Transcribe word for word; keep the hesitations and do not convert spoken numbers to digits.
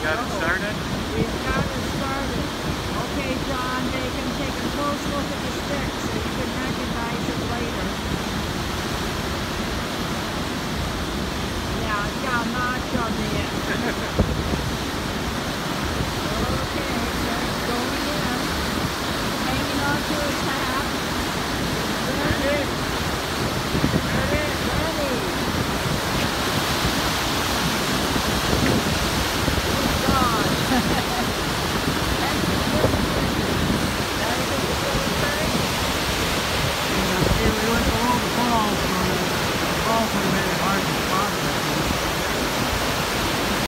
got it started? We've got it started. Okay, John Baken, take a close look at the sticks.